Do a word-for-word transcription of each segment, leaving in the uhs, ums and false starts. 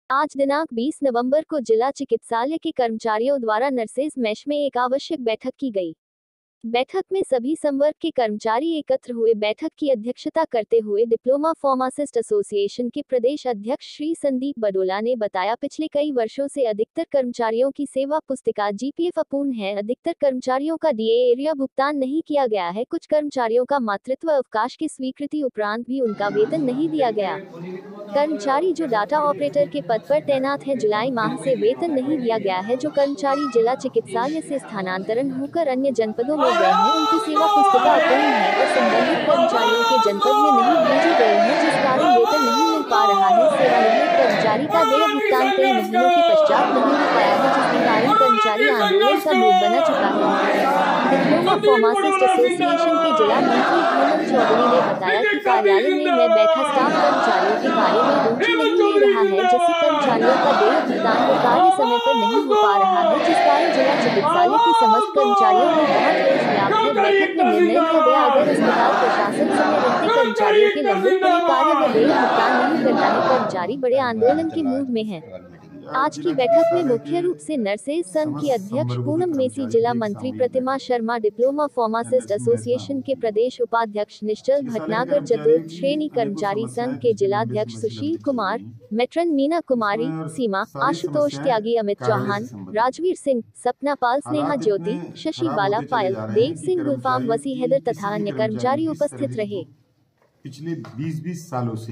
आज दिनांक बीस नवंबर को जिला चिकित्सालय के कर्मचारियों द्वारा नर्सेज मेश में एक आवश्यक बैठक की गई। बैठक में सभी संवर्ग के कर्मचारी एकत्र हुए। बैठक की अध्यक्षता करते हुए डिप्लोमा फार्मासिस्ट एसोसिएशन के प्रदेश अध्यक्ष श्री संदीप बडोला ने बताया, पिछले कई वर्षों से अधिकतर कर्मचारियों की सेवा पुस्तिका जीपीएफ अपूर्ण है। अधिकतर कर्मचारियों का डीए एरिया भुगतान नहीं किया गया है। कुछ कर्मचारियों का मातृत्व अवकाश की स्वीकृति उपरांत भी उनका वेतन नहीं दिया गया। कर्मचारी जो डाटा ऑपरेटर के पद पर तैनात हैं, जुलाई माह से वेतन नहीं दिया गया है। जो कर्मचारी जिला चिकित्सालय से स्थानांतरण होकर अन्य जनपदों में गए हैं, उनकी सेवा पुस्तिका अपूर्ण है और संबंधित कर्मचारियों के जनपद में नहीं भेजी गई है, जिस कारण वेतन नहीं मिल पा रहा है। सेवानिवृत्त कर्मचारी का देय भुगतान कई महीनों के पश्चात नहीं हो पाया है, जिसके कारण कर्मचारी आंदोलन का मूड बना चुका है। डिप्लोमा फार्मासिस्ट एसोसिएशन के जिला मंत्री हेमंत चौधरी ने बताया कि कार्यालय में मैं बैठा स्टाफ कर्मचारियों के कार्य में रुचि नहीं ले रहा है, जिससे कर्मचारियों का देय भुगतान व कार्य समय पर नहीं हो पा रहा है, जिस कारण जिला चिकित्सालय के समस्त कर्मचारियों को बहुत रोष व्याप्त है। बैठक में निर्णय लिया गया, अगर अस्पताल प्रशासन समय रहते कर्मचारियों के लंबित पड़े कार्य में देय भुगतान नहीं करता है, कर्मचारी बड़े आंदोलन के मूड में है। आज की बैठक में मुख्य रूप से नर्सेज संघ की अध्यक्ष पूनम मेसी, जिला मंत्री Pratima Sharma, diploma pharmacist association के प्रदेश उपाध्यक्ष निश्चल भटनागर, चतुर्थ श्रेणी कर्मचारी संघ के जिलाध्यक्ष सुशील कुमार, मेट्रन मीना कुमारी, सीमा, आशुतोष त्यागी, अमित चौहान, राजवीर सिंह, सपना पाल, स्नेहा ज्योति, शशि बाला पायल, देव सिंह, गुलफाम वसी, हैदर तथा अन्य कर्मचारी उपस्थित रहे। पिछले बीस बीस सालों से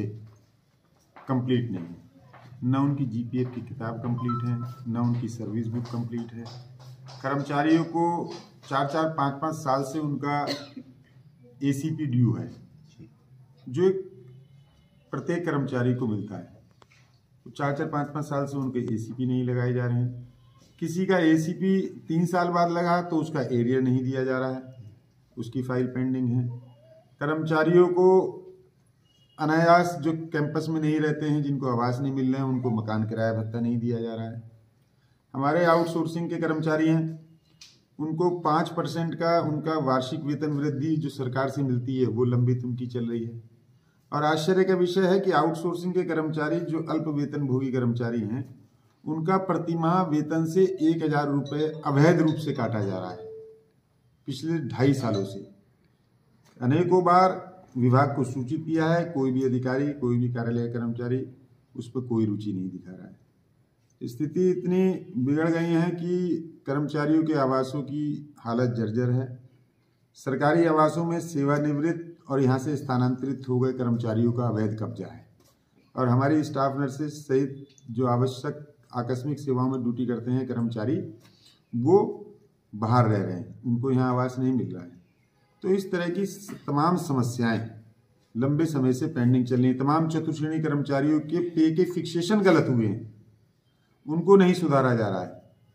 कंप्लीट नहीं है, न उनकी जीपीएफ की किताब कंप्लीट है, न उनकी सर्विस बुक कंप्लीट है। कर्मचारियों को चार चार पाँच पाँच साल से उनका एसीपी ड्यू है, जो एक प्रत्येक कर्मचारी को मिलता है। तो चार चार पाँच पाँच साल से उनके एसीपी नहीं लगाए जा रहे हैं। किसी का एसीपी तीन साल बाद लगा तो उसका एरियर नहीं दिया जा रहा है, उसकी फाइल पेंडिंग है। कर्मचारियों को अनायास जो कैंपस में नहीं रहते हैं, जिनको आवास नहीं मिल रहे हैं, उनको मकान किराया भत्ता नहीं दिया जा रहा है। हमारे आउटसोर्सिंग के कर्मचारी हैं, उनको पाँच परसेंट का उनका वार्षिक वेतन वृद्धि जो सरकार से मिलती है वो लंबित उनकी चल रही है। और आश्चर्य का विषय है कि आउटसोर्सिंग के कर्मचारी जो अल्प वेतन भोगी कर्मचारी हैं, उनका प्रतिमाह वेतन से एक हजार रुपये अवैध रूप से काटा जा रहा है पिछले ढाई सालों से। अनेकों बार विभाग को सूचित किया है, कोई भी अधिकारी, कोई भी कार्यालय कर्मचारी उस पर कोई रुचि नहीं दिखा रहा है। स्थिति इतनी बिगड़ गई है कि कर्मचारियों के आवासों की हालत जर्जर है। सरकारी आवासों में सेवानिवृत्त और यहाँ से स्थानांतरित हो गए कर्मचारियों का अवैध कब्जा है, और हमारी स्टाफ नर्सेज सहित जो आवश्यक आकस्मिक सेवाओं में ड्यूटी करते हैं कर्मचारी, वो बाहर रह रहे हैं, उनको यहाँ आवास नहीं मिल रहा है। तो इस तरह की तमाम समस्याएं लंबे समय से पेंडिंग चल रही हैं। तमाम चतुर्श्रेणी कर्मचारियों के पे के फिक्सेशन गलत हुए हैं, उनको नहीं सुधारा जा रहा है।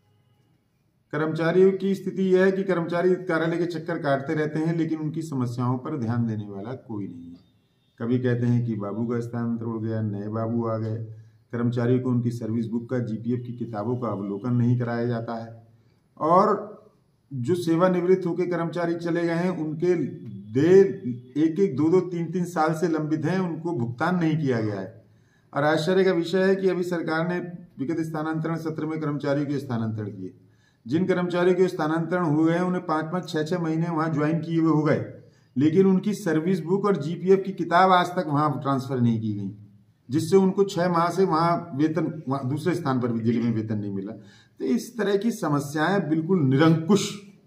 कर्मचारियों की स्थिति यह है कि कर्मचारी कार्यालय के चक्कर काटते रहते हैं, लेकिन उनकी समस्याओं पर ध्यान देने वाला कोई नहीं है। कभी कहते हैं कि बाबू का स्थानांतरण हो गया, नए बाबू आ गए। कर्मचारियों को उनकी सर्विस बुक का, जीपीएफ की किताबों का अवलोकन नहीं कराया जाता है। और जो सेवानिवृत्त होकर कर्मचारी चले गए हैं, उनके दे एक एक दो दो तीन तीन साल से लंबित हैं, उनको भुगतान नहीं किया गया है। और आश्चर्य का विषय है कि अभी सरकार ने विगत स्थानांतरण सत्र में कर्मचारियों के स्थानांतरण किए। जिन कर्मचारियों के स्थानांतरण हो गए हैं, उन्हें पाँच पाँच छः छः महीने वहाँ ज्वाइन किए हुए हो गए, लेकिन उनकी सर्विस बुक और जीपीएफ की किताब आज तक वहाँ ट्रांसफर नहीं की गई, जिससे उनको छः माह से वहाँ वेतन, वहाँ दूसरे स्थान पर भी जिले में वेतन नहीं मिला। तो इस तरह की समस्याएं बिल्कुल निरंकुश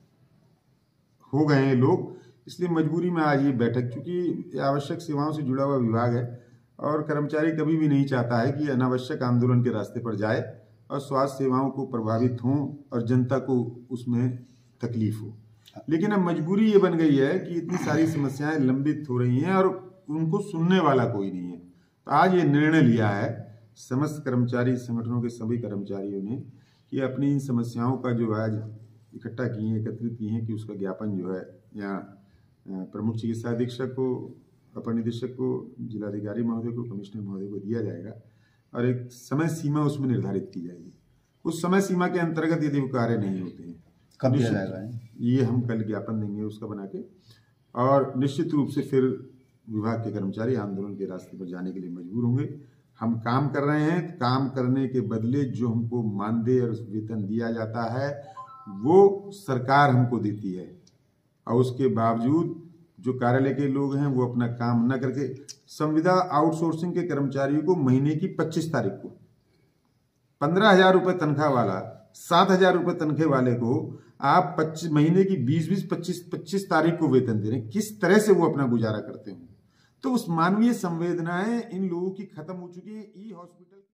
हो गए हैं लोग। इसलिए मजबूरी में आज ये बैठक, चूंकि आवश्यक सेवाओं से जुड़ा हुआ विभाग है और कर्मचारी कभी भी नहीं चाहता है कि अनावश्यक आंदोलन के रास्ते पर जाए और स्वास्थ्य सेवाओं को प्रभावित हों और जनता को उसमें तकलीफ हो। लेकिन अब मजबूरी ये बन गई है कि इतनी सारी समस्याएं लंबित हो रही हैं और उनको सुनने वाला कोई नहीं है। तो आज ये निर्णय लिया है समस्त कर्मचारी संगठनों के सभी कर्मचारियों ने कि अपनी इन समस्याओं का जो आज इकट्ठा किए हैं, एकत्रित किए हैं, कि उसका ज्ञापन जो है यहाँ प्रमुख चिकित्सा अधीक्षक को, अपर निदेशक को, जिलाधिकारी महोदय को, कमिश्नर महोदय को दिया जाएगा और एक समय सीमा उसमें निर्धारित की जाएगी। उस समय सीमा के अंतर्गत यदि वो कार्य नहीं होते हैं, कब दिया जाएगा? ये हम कल ज्ञापन देंगे उसका बना के, और निश्चित रूप से फिर विभाग के कर्मचारी आंदोलन के रास्ते पर जाने के लिए मजबूर होंगे। हम काम कर रहे हैं, काम करने के बदले जो हमको मानदेय और वेतन दिया जाता है वो सरकार हमको देती है, और उसके बावजूद जो कार्यालय के लोग हैं वो अपना काम न करके, संविदा आउटसोर्सिंग के कर्मचारियों को महीने की पच्चीस तारीख को पंद्रह हजार रुपये तनख्वाह वाला, सात हजार रुपये तनख्वाह वाले को आप पच्चीस महीने की बीस बीस पच्चीस पच्चीस तारीख को वेतन दे रहे हैं। किस तरह से वो अपना गुजारा करते हैं? तो उस मानवीय संवेदनाएं इन लोगों की खत्म हो चुकी है। ई हॉस्पिटल